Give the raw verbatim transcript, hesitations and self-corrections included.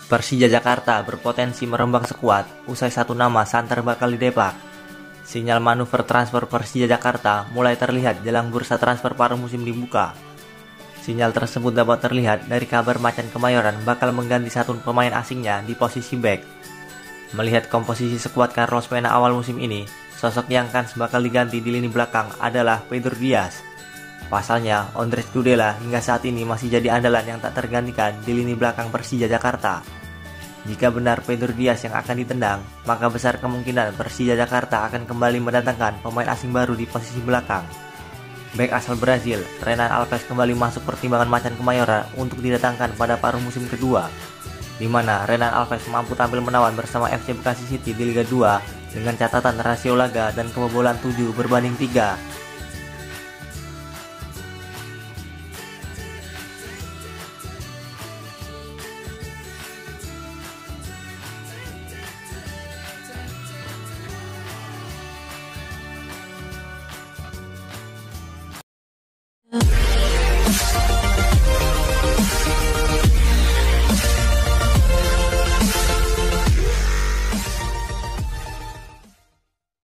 Persija Jakarta berpotensi merembang sekuat usai satu nama santer bakal didepak. Sinyal manuver transfer Persija Jakarta mulai terlihat jelang bursa transfer paruh musim dibuka. Sinyal tersebut dapat terlihat dari kabar Macan Kemayoran bakal mengganti satu pemain asingnya di posisi bek. Melihat komposisi skuad Carlos Mena awal musim ini, sosok yang kans bakal diganti di lini belakang adalah Pedro Diaz. Pasalnya, Ondrej Tudela hingga saat ini masih jadi andalan yang tak tergantikan di lini belakang Persija Jakarta. Jika benar Pedro Diaz yang akan ditendang, maka besar kemungkinan Persija Jakarta akan kembali mendatangkan pemain asing baru di posisi belakang. Bek asal Brazil, Renan Alves kembali masuk pertimbangan Macan Kemayoran untuk didatangkan pada paruh musim kedua, di mana Renan Alves mampu tampil menawan bersama F C Bekasi City di Liga dua dengan catatan rasio laga dan kebobolan tujuh berbanding tiga